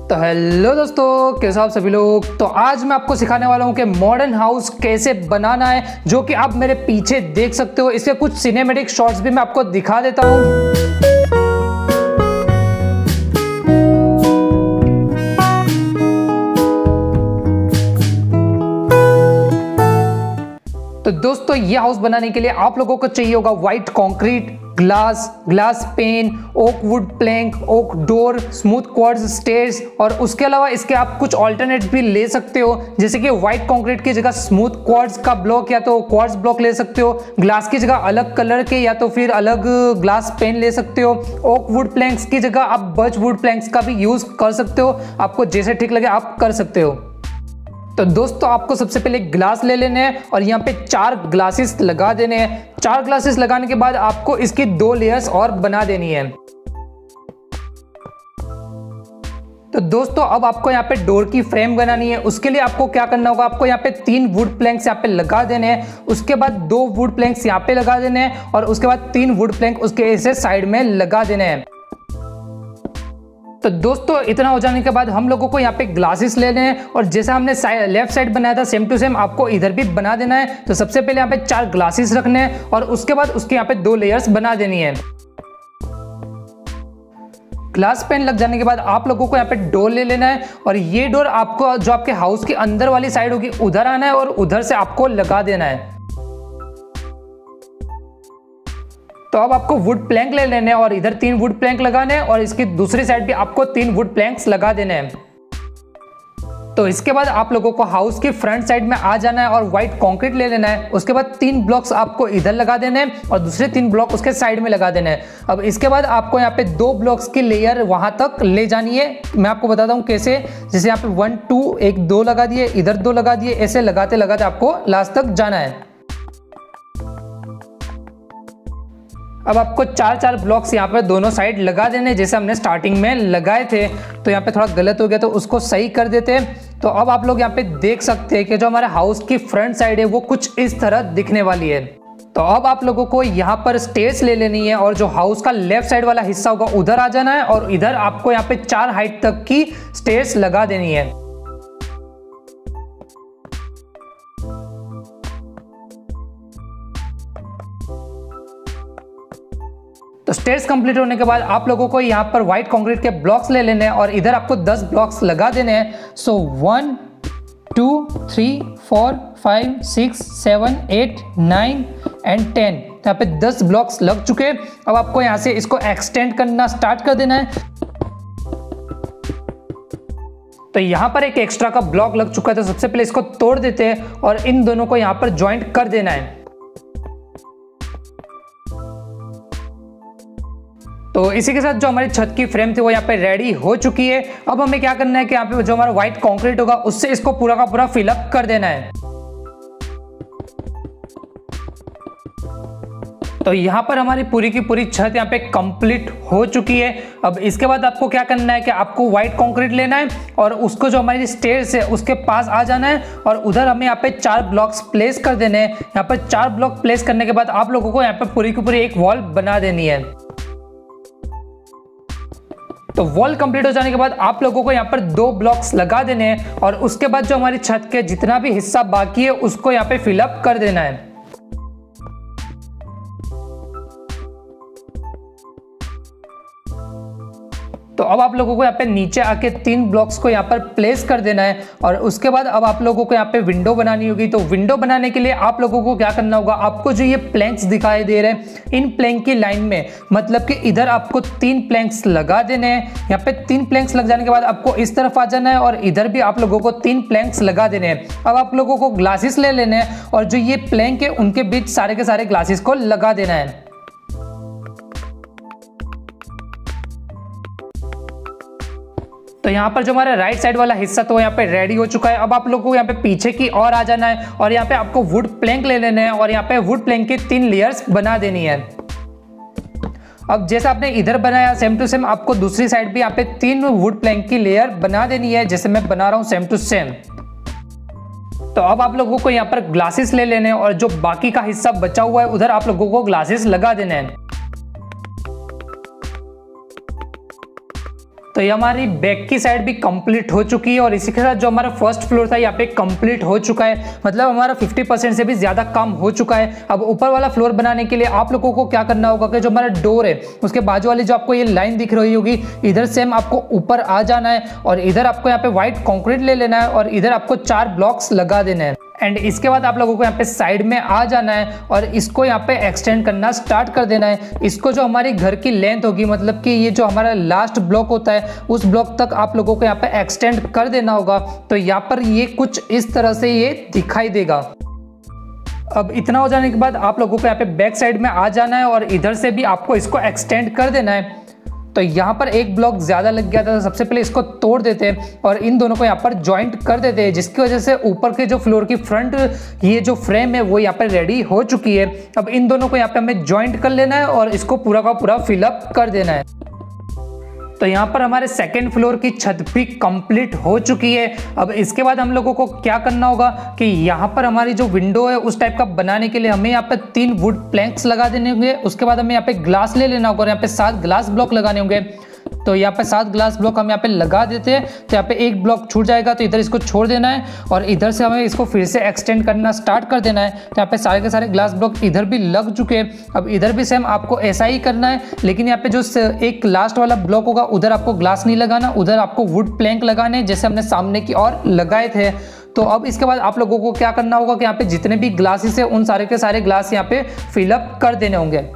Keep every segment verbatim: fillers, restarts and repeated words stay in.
तो हेलो दोस्तों, कैसे हो आप सभी लोग। तो आज मैं आपको सिखाने वाला हूँ कि मॉडर्न हाउस कैसे बनाना है, जो कि आप मेरे पीछे देख सकते हो। इसके कुछ सिनेमैटिक शॉट्स भी मैं आपको दिखा देता हूँ। तो दोस्तों, ये हाउस बनाने के लिए आप लोगों को चाहिए होगा white concrete, glass glass pane, oak wood plank, oak door, smooth quartz stairs, और उसके अलावा इसके आप कुछ ऑल्टरनेट भी ले सकते हो, जैसे कि व्हाइट कंक्रीट की जगह स्मूथ क्वार्ट्ज का ब्लॉक या तो क्वार्ट्ज ब्लॉक ले सकते हो, ग्लास की जगह अलग कलर के या तो फिर अलग ग्लास पेन ले सकते हो, ओक वुड प्लैंक्स की जगह आप बर्च वुड प्लैंक्स का भी यूज कर सकते हो। आपको जैसे ठीक लगे आप कर सकते हो। तो दोस्तों, आपको सबसे पहले ग्लास ले लेने हैं और यहाँ पे चार ग्लासेस लगा देने हैं। चार ग्लासेस लगाने के बाद आपको इसकी दो लेयर्स और बना देनी है। तो दोस्तों, अब आपको यहाँ पे डोर की फ्रेम बनानी है। उसके लिए आपको क्या करना होगा, आपको यहाँ पे तीन वुड प्लैंक्स यहाँ पे लगा देने हैं। उसके बाद दो वुड प्लैंक्स यहाँ पे लगा देने हैं और उसके बाद तीन वुड प्लैंक उसके ऐसे साइड में लगा देने हैं। तो दोस्तों, इतना हो जाने के बाद हम लोगों को यहाँ पे ग्लासेस लेने हैं और जैसा हमने लेफ्ट साइड बनाया था सेम टू सेम आपको इधर भी बना देना है। तो सबसे पहले यहाँ पे चार ग्लासेस रखने हैं और उसके बाद उसके यहाँ पे दो लेयर्स बना देनी है। ग्लास पेन लग जाने के बाद आप लोगों को यहाँ पे डोर ले लेना है और ये डोर आपको जो आपके हाउस के अंदर वाली साइड होगी उधर आना है और उधर से आपको लगा देना है। तो अब आपको वुड प्लैंक ले लेने हैं और इधर तीन वुड प्लैंक लगाने हैं और इसकी दूसरी साइड भी आपको तीन वुड प्लैंक्स लगा देने हैं। तो इसके बाद आप लोगों को हाउस की फ्रंट साइड में आ जाना है और व्हाइट कंक्रीट ले लेना है। उसके बाद तीन ब्लॉक्स आपको इधर लगा देने हैं और दूसरे तीन ब्लॉक उसके साइड में लगा देने हैं। अब इसके बाद आपको यहाँ पे दो ब्लॉक्स की लेयर वहां तक ले जानी है। मैं आपको बताता हूँ कैसे। जैसे यहाँ पे वन टू एक दो लगा दिए, इधर दो लगा दिए, ऐसे लगाते लगाते आपको लास्ट तक जाना है। अब आपको चार चार ब्लॉक्स यहाँ पे दोनों साइड लगा देने, जैसे हमने स्टार्टिंग में लगाए थे। तो यहाँ पे थोड़ा गलत हो गया तो उसको सही कर देते हैं। तो अब आप लोग यहाँ पे देख सकते हैं कि जो हमारे हाउस की फ्रंट साइड है वो कुछ इस तरह दिखने वाली है। तो अब आप लोगों को यहाँ पर स्टेयर्स ले लेनी है और जो हाउस का लेफ्ट साइड वाला हिस्सा होगा उधर आ जाना है और इधर आपको यहाँ पे चार हाइट तक की स्टेयर्स लगा देनी है। तो स्टेयर्स कंप्लीट होने के बाद आप लोगों को यहाँ पर व्हाइट कंक्रीट के ब्लॉक्स ले लेने हैं और इधर आपको दस ब्लॉक्स लगा देने हैं। So one two three four five six seven eight nine and ten. यहाँ पे दस ब्लॉक्स लग चुके हैं। अब आपको यहाँ से इसको एक्सटेंड करना स्टार्ट कर देना है। तो यहाँ पर एक एक्स्ट्रा का ब्लॉक लग चुका है, तो सबसे पहले इसको तोड़ देते हैं और इन दोनों को यहाँ पर ज्वाइंट कर देना है। तो इसी के साथ जो हमारी छत की फ्रेम थी वो यहाँ पे रेडी हो चुकी है। अब हमें क्या करना है कि यहाँ पे जो हमारा व्हाइट कंक्रीट होगा उससे इसको पूरा का पूरा फिलअप कर देना है। तो यहाँ पर हमारी पूरी की पूरी छत यहाँ पे कंप्लीट हो चुकी है। अब इसके बाद आपको क्या करना है कि आपको व्हाइट कंक्रीट लेना है और उसको जो हमारी स्टेयर्स है उसके पास आ जाना है और उधर हमें यहाँ पे चार ब्लॉक्स प्लेस कर देने हैं। यहाँ पर चार ब्लॉक प्लेस करने के बाद आप लोगों को यहाँ पे पूरी की पूरी एक वॉल बना देनी है। तो वॉल कंप्लीट हो जाने के बाद आप लोगों को यहाँ पर दो ब्लॉक्स लगा देने हैं और उसके बाद जो हमारी छत के जितना भी हिस्सा बाकी है उसको यहाँ पे फिलअप कर देना है। तो अब आप लोगों को यहाँ पे नीचे आके तीन ब्लॉक्स को यहाँ पर प्लेस कर देना है और उसके बाद अब आप लोगों को यहाँ पे विंडो बनानी होगी। तो विंडो बनाने के लिए आप लोगों को क्या करना होगा, आपको जो ये प्लैंक्स दिखाई दे रहे हैं इन प्लैंक की लाइन में, मतलब कि इधर आपको तीन प्लैंक्स लगा देने हैं। यहाँ पे तीन प्लैंक्स लग जाने के बाद आपको इस तरफ आ जाना है और इधर भी आप लोगों को तीन प्लैंक्स लगा देने हैं। अब आप लोगों को ग्लासेस ले लेने हैं और जो ये प्लैंक है उनके बीच सारे के सारे ग्लासेस को लगा देना है। तो यहाँ पर जो हमारा राइट साइड वाला हिस्सा तो यहाँ पे रेडी हो चुका है। अब आप लोगों को यहाँ पे पीछे की ओर आ जाना है और यहाँ पे आपको वुड प्लैंक ले लेने हैं और यहाँ पे वुड प्लैंक की तीन लेयर्स बना देनी है। अब जैसे आपने इधर बनाया सेम टू सेम आपको दूसरी साइड भी यहाँ पे तीन वुड प्लैंक की लेयर बना देनी है, जैसे मैं बना रहा हूँ सेम टू सेम। तो अब आप लोगों को यहाँ पर ग्लासेस ले लेने हैं और जो बाकी का हिस्सा बचा हुआ है उधर आप लोगों को ग्लासेस लगा देने हैं। तो ये हमारी बैक की साइड भी कंप्लीट हो चुकी है और इसी के साथ जो हमारा फर्स्ट फ्लोर था यहाँ पे कंप्लीट हो चुका है, मतलब हमारा पचास परसेंट से भी ज़्यादा काम हो चुका है। अब ऊपर वाला फ्लोर बनाने के लिए आप लोगों को क्या करना होगा कि जो हमारा डोर है उसके बाजू वाली जो आपको ये लाइन दिख रही होगी, इधर से हम आपको ऊपर आ जाना है और इधर आपको यहाँ पे व्हाइट कंक्रीट ले लेना है और इधर आपको चार ब्लॉक्स लगा देना है। एंड इसके बाद आप लोगों को यहाँ पे साइड में आ जाना है और इसको यहाँ पे एक्सटेंड करना स्टार्ट कर देना है। इसको जो हमारी घर की लेंथ होगी, मतलब कि ये जो हमारा लास्ट ब्लॉक होता है उस ब्लॉक तक आप लोगों को यहाँ पे एक्सटेंड कर देना होगा। तो यहाँ पर ये कुछ इस तरह से ये दिखाई देगा। अब इतना हो जाने के बाद आप लोगों को यहाँ पे बैक साइड में आ जाना है और इधर से भी आपको इसको एक्सटेंड कर देना है। तो यहाँ पर एक ब्लॉक ज़्यादा लग गया था, तो सबसे पहले इसको तोड़ देते हैं और इन दोनों को यहाँ पर जॉइंट कर देते हैं, जिसकी वजह से ऊपर के जो फ्लोर की फ्रंट ये जो फ्रेम है वो यहाँ पर रेडी हो चुकी है। अब इन दोनों को यहाँ पे हमें जॉइंट कर लेना है और इसको पूरा का पूरा फिलअप कर देना है। तो यहाँ पर हमारे सेकेंड फ्लोर की छत भी कंप्लीट हो चुकी है। अब इसके बाद हम लोगों को क्या करना होगा कि यहाँ पर हमारी जो विंडो है उस टाइप का बनाने के लिए हमें यहाँ पे तीन वुड प्लैंक्स लगा देने होंगे। उसके बाद हमें यहाँ पे ग्लास ले लेना होगा और यहाँ पे सात ग्लास ब्लॉक लगाने होंगे। तो यहाँ पे सात ग्लास ब्लॉक हम यहाँ पे लगा देते हैं। तो यहाँ पे एक ब्लॉक छूट जाएगा तो इधर इसको छोड़ देना है और इधर से हमें इसको फिर से एक्सटेंड करना स्टार्ट कर देना है। तो यहाँ पे सारे के सारे ग्लास ब्लॉक इधर भी लग चुके हैं। अब इधर भी सेम आपको ऐसा ही करना है, लेकिन यहाँ पे जो एक लास्ट वाला ब्लॉक होगा उधर आपको ग्लास नहीं लगाना, उधर आपको वुड प्लैंक लगाने जैसे हमने सामने की ओर लगाए थे। तो अब इसके बाद आप लोगों को क्या करना होगा कि यहाँ पे जितने भी ग्लासेस है उन सारे के सारे ग्लास यहाँ पे फिलअप कर देने होंगे।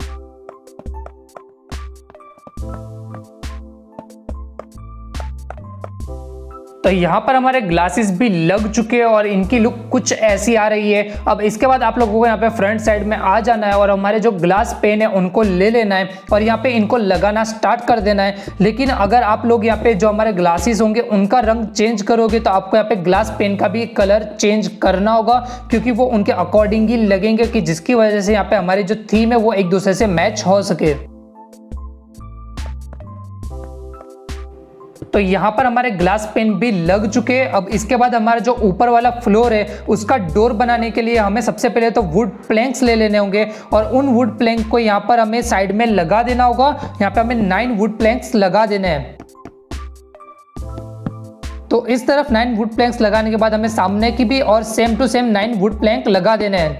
तो यहाँ पर हमारे ग्लासेस भी लग चुके हैं और इनकी लुक कुछ ऐसी आ रही है। अब इसके बाद आप लोगों को यहाँ पे फ्रंट साइड में आ जाना है और हमारे जो ग्लास पेन है उनको ले लेना है और यहाँ पे इनको लगाना स्टार्ट कर देना है। लेकिन अगर आप लोग यहाँ पे जो हमारे ग्लासेस होंगे उनका रंग चेंज करोगे तो आपको यहाँ पे ग्लास पेन का भी कलर चेंज करना होगा, क्योंकि वो उनके अकॉर्डिंग ही लगेंगे कि जिसकी वजह से यहाँ पे हमारी जो थीम है वो एक दूसरे से मैच हो सके। तो यहाँ पर हमारे ग्लास पेन भी लग चुके हैं। अब इसके बाद हमारा जो ऊपर वाला फ्लोर है उसका डोर बनाने के लिए हमें सबसे पहले तो वुड प्लैंक्स ले लेने होंगे और उन वुड प्लैंक को यहाँ पर हमें साइड में लगा देना होगा। यहाँ पे हमें नाइन वुड प्लैंक्स लगा देने हैं। तो इस तरफ नाइन वुड प्लैंक्स लगाने के बाद हमें सामने की भी और same to same nine wood plank लगा देने हैं।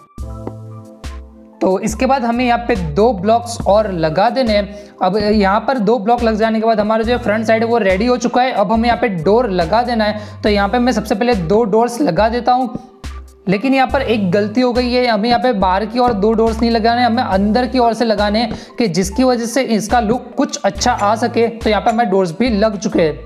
तो इसके बाद हमें यहाँ पे दो ब्लॉक्स और लगा देने हैं। अब यहाँ पर दो ब्लॉक लग जाने के बाद हमारा जो फ्रंट साइड है वो रेडी हो चुका है। अब हमें यहाँ पे डोर लगा देना है। तो यहाँ पे मैं सबसे पहले दो डोर्स लगा देता हूँ, लेकिन यहाँ पर एक गलती हो गई है। हमें यहाँ पे बाहर की ओर दो डोर्स नहीं लगाने, हमें अंदर की ओर से लगाने हैं कि जिसकी वजह से इसका लुक कुछ अच्छा आ सके। तो यहाँ पर हमारे डोर्स भी लग चुके हैं।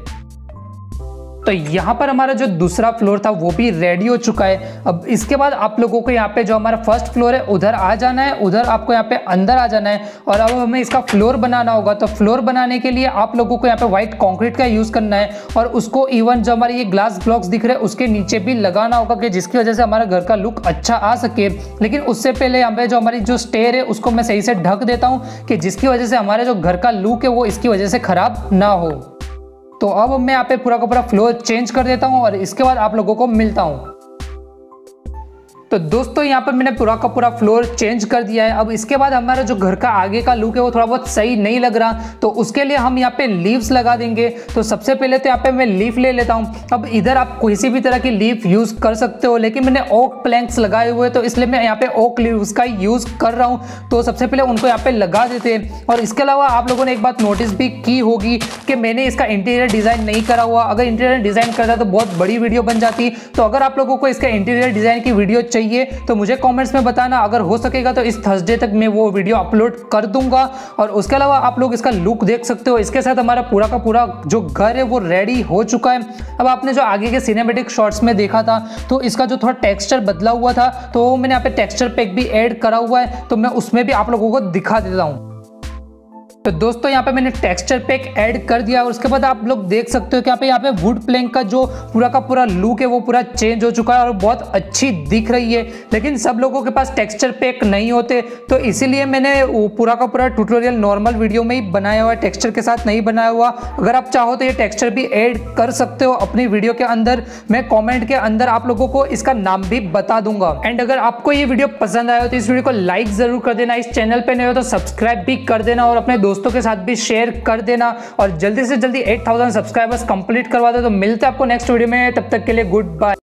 तो यहाँ पर हमारा जो दूसरा फ्लोर था वो भी रेडी हो चुका है। अब इसके बाद आप लोगों को यहाँ पे जो हमारा फर्स्ट फ्लोर है उधर आ जाना है, उधर आपको यहाँ पे अंदर आ जाना है और अब हमें इसका फ्लोर बनाना होगा। तो फ्लोर बनाने के लिए आप लोगों को यहाँ पे व्हाइट कंक्रीट का यूज करना है और उसको इवन जो हमारे ये ग्लास ब्लॉक्स दिख रहे हैं उसके नीचे भी लगाना होगा कि जिसकी वजह से हमारा घर का लुक अच्छा आ सके। लेकिन उससे पहले यहाँ पे जो हमारी जो स्टेयर है उसको मैं सही से ढक देता हूँ कि जिसकी वजह से हमारा जो घर का लुक है वो इसकी वजह से खराब ना हो। तो अब मैं यहाँ पे पूरा का पूरा फ्लोर चेंज कर देता हूँ और इसके बाद आप लोगों को मिलता हूँ। तो दोस्तों यहाँ पर मैंने पूरा का पूरा फ्लोर चेंज कर दिया है। अब इसके बाद हमारा जो घर का आगे का लुक है वो थोड़ा बहुत सही नहीं लग रहा, तो उसके लिए हम यहाँ पे लीव्स लगा देंगे। तो सबसे पहले तो यहाँ पे मैं लीफ ले लेता हूँ। अब इधर आप किसी भी तरह की लीफ यूज कर सकते हो, लेकिन मैंने ओक प्लैंक्स लगाए हुए तो इसलिए मैं यहाँ पे ओक लीव्स का यूज कर रहा हूँ। तो सबसे पहले उनको यहाँ पे लगा देते हैं। और इसके अलावा आप लोगों ने एक बात नोटिस भी की होगी कि मैंने इसका इंटीरियर डिजाइन नहीं करा हुआ। अगर इंटीरियर डिजाइन करता तो बहुत बड़ी वीडियो बन जाती। तो अगर आप लोगों को इसका इंटीरियर डिजाइन की वीडियो चाहिए तो मुझे कमेंट्स में बताना। अगर हो सकेगा तो इस थर्सडे तक मैं वो वीडियो अपलोड कर दूंगा। और उसके अलावा आप लोग इसका लुक देख सकते हो। इसके साथ हमारा पूरा का पूरा जो घर है वो रेडी हो चुका है। अब आपने जो आगे के सिनेमैटिक शॉट्स में देखा था तो इसका जो थोड़ा टेक्सचर बदला हुआ था, तो मैंने यहाँ पे टेक्सचर पैक भी ऐड करा हुआ है, तो मैं उसमें भी आप लोगों को दिखा देता हूँ। तो दोस्तों यहाँ पे मैंने टेक्सचर पैक ऐड कर दिया और उसके बाद आप लोग देख सकते हो कि यहाँ पे यहाँ पे वुड प्लैंक का जो पूरा का पूरा लुक है वो पूरा चेंज हो चुका है और बहुत अच्छी दिख रही है। लेकिन सब लोगों के पास टेक्सचर पैक नहीं होते, तो इसीलिए मैंने पूरा का पूरा ट्यूटोरियल नॉर्मल वीडियो में ही बनाया हुआ है, टेक्सचर के साथ नहीं बनाया हुआ। अगर आप चाहो तो ये टेक्सचर भी ऐड कर सकते हो अपनी वीडियो के अंदर। मैं कॉमेंट के अंदर आप लोगों को इसका नाम भी बता दूंगा। एंड अगर आपको ये वीडियो पसंद आया हो तो इस वीडियो को लाइक जरूर कर देना। इस चैनल पर नहीं हो तो सब्सक्राइब भी कर देना और अपने दोस्तों के साथ भी शेयर कर देना और जल्दी से जल्दी एट थाउजेंड सब्सक्राइबर्स कंप्लीट करवा दो। तो मिलते हैं आपको नेक्स्ट वीडियो में, तब तक के लिए गुड बाय।